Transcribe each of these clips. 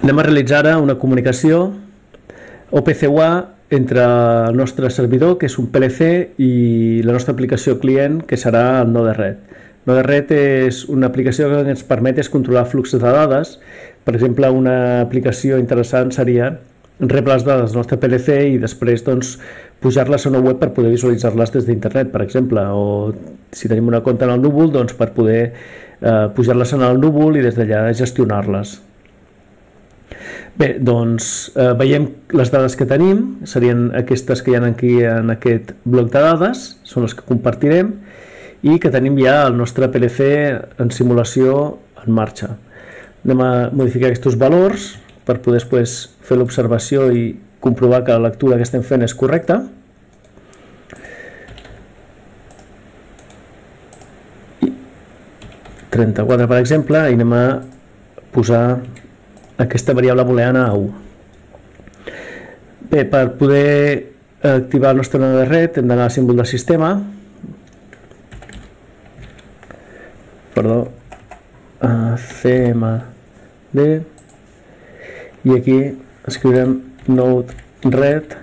Anem a realitzar ara una comunicació OPC-UA entre el nostre servidor, que és un PLC, i la nostra aplicació client, que serà el Node-RED. Node-RED és una aplicació que ens permet controlar fluxos de dades. Per exemple, una aplicació interessant seria rebre les dades del nostre PLC i després pujar-les a una web per poder visualitzar-les des d'internet, per exemple, o si tenim una compte en el núvol, per poder pujar-les en el núvol i des d'allà gestionar-les. Bé, veiem les dades que tenim, serien aquestes que hi ha aquí en aquest bloc de dades, són les que compartirem i que tenim ja el nostre PLC en simulació en marxa. Anem a modificar aquests valors per poder després fer l'observació i comprovar que la lectura que estem fent és correcta. I 34, per exemple, i anem a posar aquesta variable booleana a 1. Bé, per poder activar el nostre Node-RED hem d'anar al símbol del sistema, CMD, i aquí escriurem Node-RED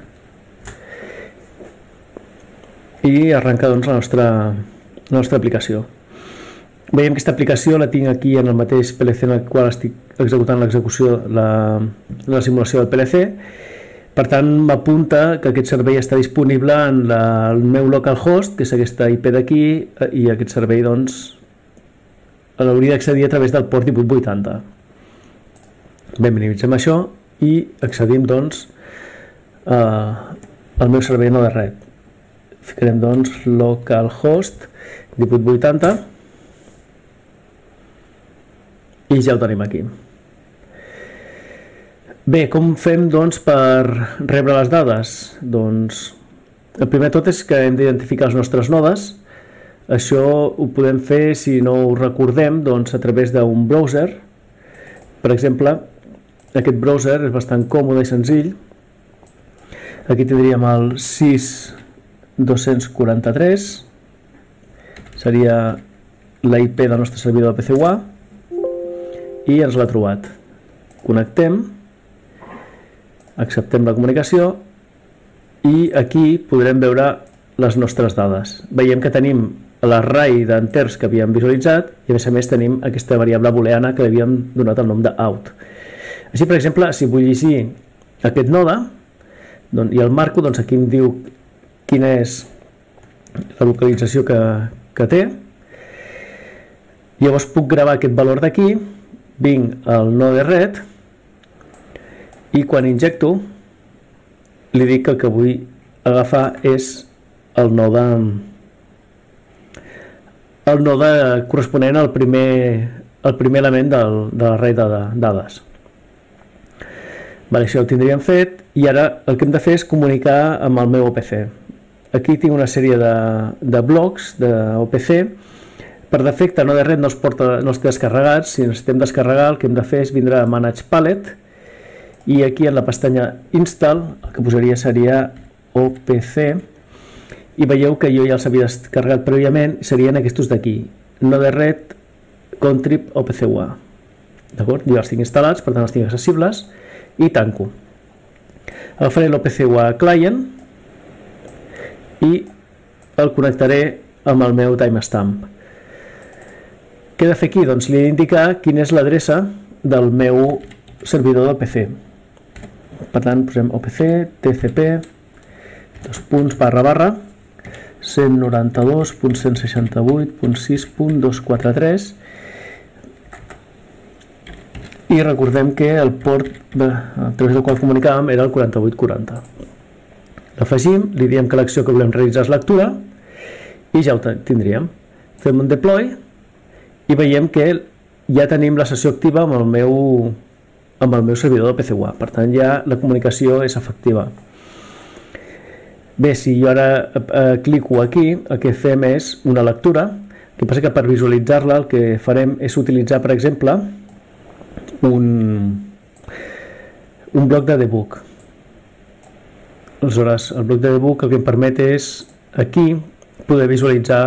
i arrenca la nostra aplicació. Veiem que aquesta aplicació la tinc aquí en el mateix PLC en el qual estic executant l'execució, la simulació del PLC. Per tant, m'apunta que aquest servei està disponible en el meu localhost, que és aquesta IP d'aquí, i aquest servei l'hauria d'accedir a través del port 1880. Bé, minimitzem això i accedim al meu servei Node-RED. Ficarem localhost 1880 i ja ho tenim aquí. Bé, com fem per rebre les dades? El primer de tot és que hem d'identificar els nostres nodes. Això ho podem fer, si no ho recordem, a través d'un browser. Per exemple, aquest browser és bastant còmode i senzill. Aquí tindríem el 6243, seria la IP del nostre servidor de OPC-UA, i ens l'ha trobat. Connectem, acceptem la comunicació i aquí podrem veure les nostres dades. Veiem que tenim l'array d'enters que havíem visualitzat i a més tenim aquesta variable booleana que havíem donat el nom d'out. Així, per exemple, si vull llegir aquest node i el marco, aquí em diu quina és la localització que té. Llavors puc gravar aquest valor d'aquí, vinc al Node-RED i quan injecto li dic que el que vull agafar és el node corresponent al primer element de l'array de dades. Això ho tindríem fet i ara el que hem de fer és comunicar amb el meu OPC. Aquí tinc una sèrie de blocs d'OPC. Per defecte Node-RED no els té descarregats. Si necessitem descarregar, el que hem de fer és vindre a Manage Palette i aquí en la pestanya Install el que posaria seria OPC i veieu que jo ja els havia descarregat prèviament, serien aquests d'aquí, Node-RED Contrib OPC-UA. D'acord? Jo els tinc instal·lats, per tant els tinc accessibles i tanco. Agafaré l'OPC-UA Client i el connectaré amb el meu timestamp. Què he de fer aquí? Doncs li he d'indicar quina és l'adreça del meu servidor del PC. Per tant, posem OPC, TCP, 192.168.6.243 i recordem que el port a través del qual comunicàvem era el 4840. L'afegim, li diem que l'acció que volem realitzar és lectura i ja ho tindríem. Fem un deploy i veiem que ja tenim la sessió activa amb el meu servidor de OPC-UA. Per tant, ja la comunicació és efectiva. Bé, si jo ara clico aquí, el que fem és una lectura. El que passa que per visualitzar-la el que farem és utilitzar, per exemple, un bloc de debug. Aleshores, el bloc de debug el que em permet és aquí poder visualitzar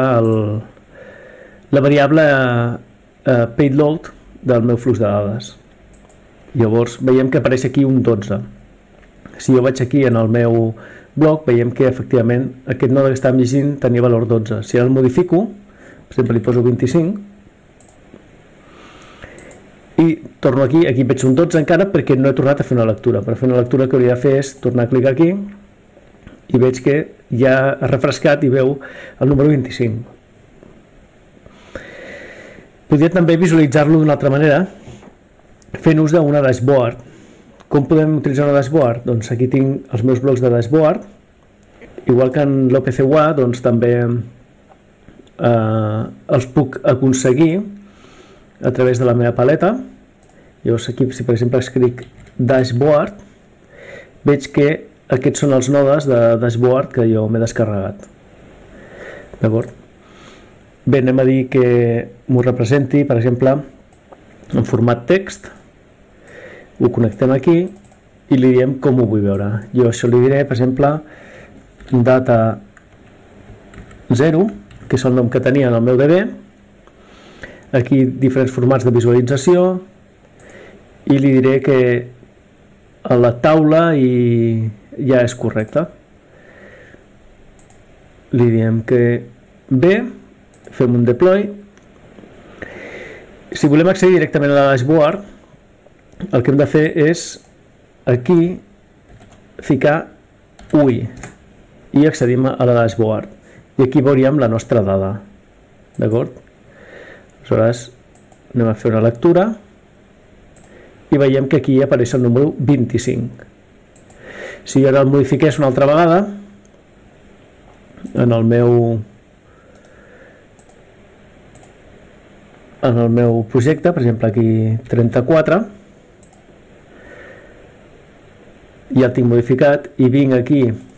la variable payload del meu flux de dades. Llavors veiem que apareix aquí un 12. Si jo vaig aquí en el meu blog, veiem que efectivament aquest node que estàvem llegint tenia valor 12. Si ara el modifico, per exemple li poso 25, i torno aquí veig un 12 encara perquè no he tornat a fer una lectura. Per fer una lectura el que hauria de fer és tornar a clicar aquí i veig que ja ha refrescat i veu el número 25. Podria també visualitzar-lo d'una altra manera fent ús d'una dashboard. Com podem utilitzar una dashboard? Doncs aquí tinc els meus blocs de dashboard, igual que en l'OPC-UA, doncs també els puc aconseguir a través de la meva paleta. Llavors aquí, si per exemple escric dashboard, veig que aquests són els nodes de dashboard que jo m'he descarregat. D'acord? Bé, anem a dir que m'ho representi, per exemple, en format text. Ho connectem aquí i li diem com ho vull veure. Jo això li diré, per exemple, data 0, que és el nom que tenia en el meu DB. Aquí diferents formats de visualització i li diré que a la taula ja és correcta. Li diem que bé, fem un deploy. Si volem accedir directament a la dashboard, el que hem de fer és aquí ficar UI i accedim a la dashboard. I aquí veuríem la nostra dada. D'acord? Aleshores, anem a fer una lectura i veiem que aquí apareix el número 25. Si ara el modifiqués una altra vegada, en el meu projecte, per exemple aquí 34, ja el tinc modificat i vinc aquí,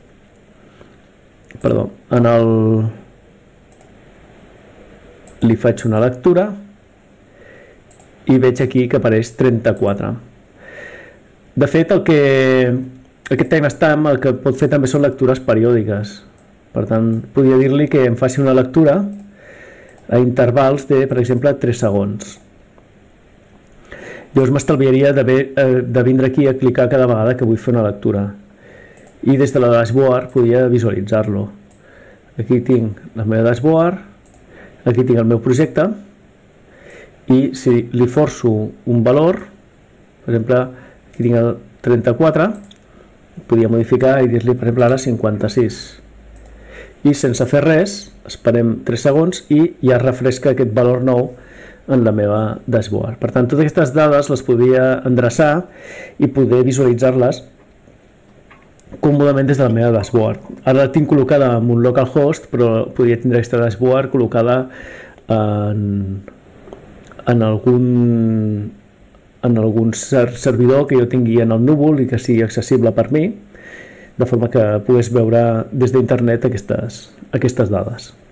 li faig una lectura i veig aquí que apareix 34. De fet, aquest timestamp el que pot fer també són lectures periòdiques. Per tant, podria dir-li que em faci una lectura a intervals de, per exemple, 3 segons. Llavors m'estalviaria de vindre aquí a clicar cada vegada que vull fer una lectura. I des de la dashboard podria visualitzar-lo. Aquí tinc la meva dashboard, aquí tinc el meu projecte, i si li forço un valor, per exemple, aquí tinc el 34, podria modificar i dir-li, per exemple, ara 56. I sense fer res, esperem 3 segons i ja refresca aquest valor nou en la meva dashboard. Per tant, totes aquestes dades les podria endreçar i poder visualitzar-les còmodament des de la meva dashboard. Ara la tinc col·locada en un localhost, però podria tindre aquesta dashboard col·locada en algun servidor que jo tingui en el núvol i que sigui accessible per mi, de forma que pogués veure des d'internet aquestes dades.